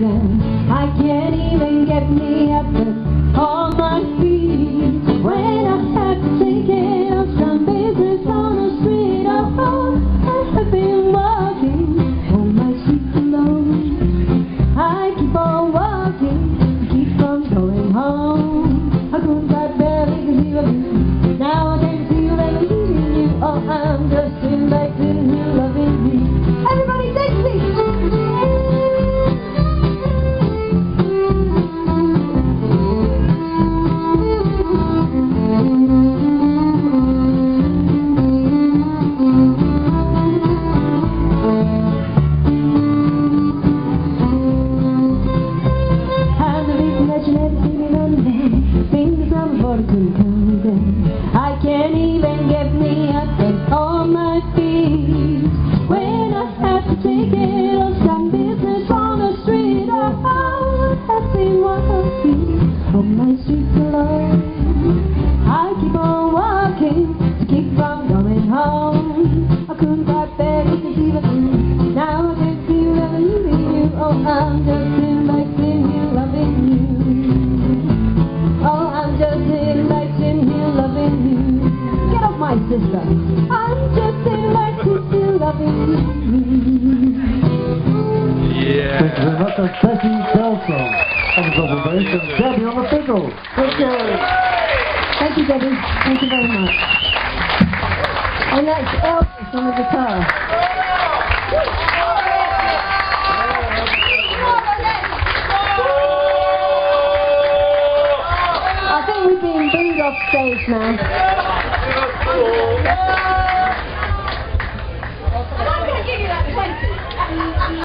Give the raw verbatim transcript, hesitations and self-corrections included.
down. I can't even get me up on my feet when I have to take care of some business on the street. Oh, I have been walking on my street alone. I keep on walking, keep on going home. I couldn't quite bear it to see you. Now I can feel that I'm leaving you. Oh, I'm just sitting back sitting here loving me. Everybody take me! I can't even get me up and on my feet when I have to take care of some business on the street. Oh, I have been walking on my street alone. I keep on walking to keep from going home. I couldn't quite bear it to see the truth. Now I can feel that I'm leaving you. Oh, I'm just sitting back sitting here loving you. Oh, I'm just sitting back sitting here loving you. Get off my sister. I'm just sitting back sitting here loving you. Yeah. Thank you very much. That's Becky Kelso on the double bass and Debbie on the fiddle. Thank you. Thank you, Debbie. Thank you very much. And that's Elvis on the guitar. I think we've been booed off stage now.